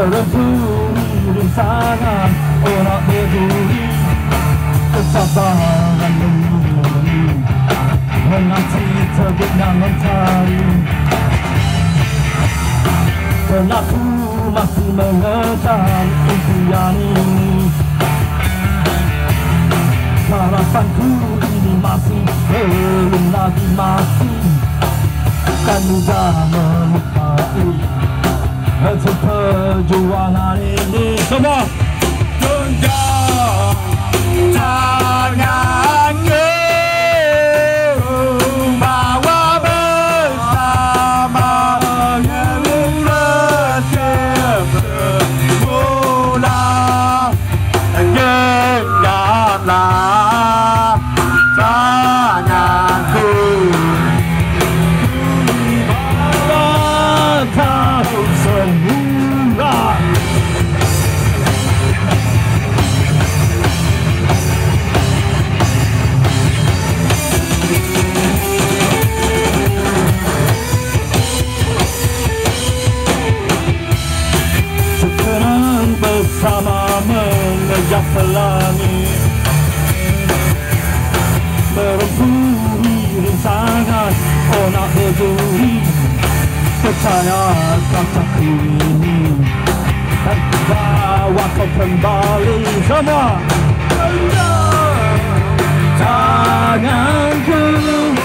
merentui rintangan orang peduli, kesabaran menunggu menanti terbitnya mentari. Pelaku masih mengejar impian ini, harapanku ini masih belum lagi mati. Kan mudah melupai hasil perjuangan ini. Semua genggam tanganku, bawa bersama menuliskan bermula. Genggamlah tanganku, tahu semula. Sekarang bersama mengejar pelangi, merentui rintangan orang peduli. Percaya kataku ini dan bawa kau kembali. Semua tanganku